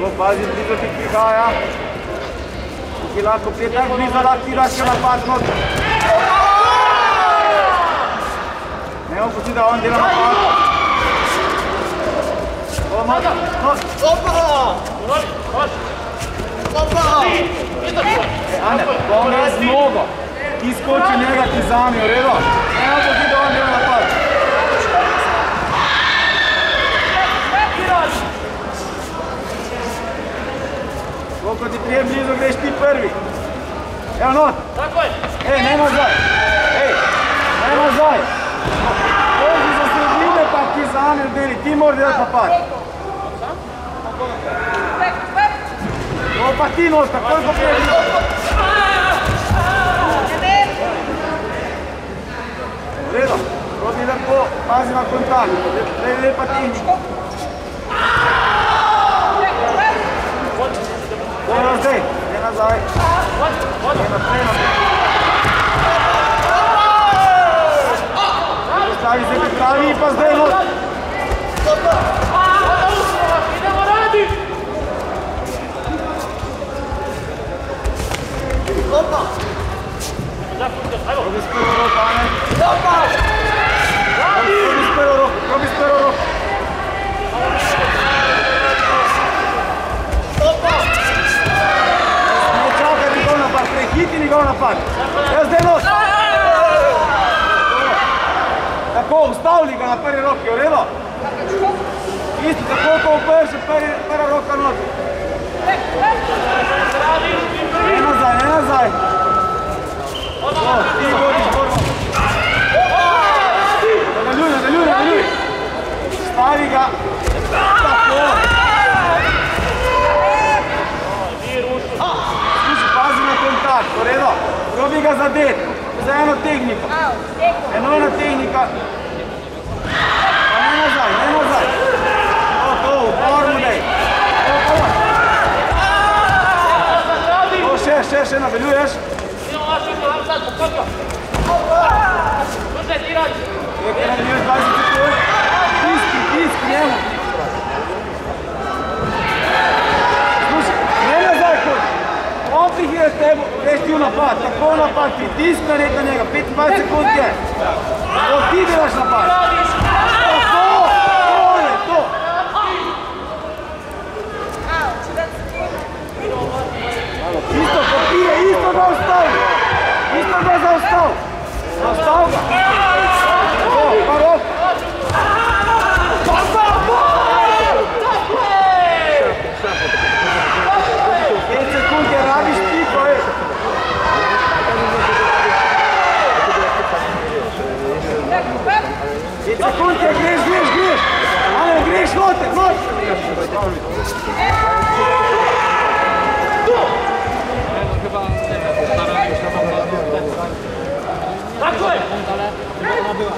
Pazi, blizu ti prihaja. Ki lahko prije tako blizu, lahko ti daš še napad noter. Ne opusti, da on dela napad. Ane, on je z nogo. Ti skoči njega, ti zami, v redu? Ne opusti, da on dela napad. Koliko ti prije blizu, greš ti prvi. Evo not. Ej, ne nazaj. Ej, ne nazaj. Koži za sredine pa ti zame deli, ti moraš delati napad. Ovo pa ti nosta, koliko prije blizu. U redu, probi lepo, pazi na kontakt. Lepa tehnika. Dobro zdaj, ne nazaj. Ne naprej. Postavi se pripravi in pa zdaj not. Idemo radi! Probi s prvo roko, Ane. Probi s prvo roko. Prehiti njegov napad. Evo zdaj nos. Tako, ustavili ga na prvi roki, v redu? Isto, tako ko upeš, prva roka noter. Ne nazaj, ne nazaj. Ti vodiš borbo. Nadaljuj. Stavi ga. Tako. Pazi na kontakt, v redu? Probi ga zadeti, za eno tehniko. Enojna tehnika. Pa ne nazaj. To, uporno dej. Še nadaljuješ. Nekaj nadaljuješ 20 sekund. Tiski njemu. Ne nazaj kod. On prihira s tebo, greš ti v napad, tako napad, pritisk nared na njega, 25 sekund je. To ti delaš napad. To je to. Isto popije, isto ga ostavi. Isto ga zaostav. Zaostav ga. To, pa rok. 5 sekund je, rabiš piko, ej. Sekund je, greš. Ane, greš noter.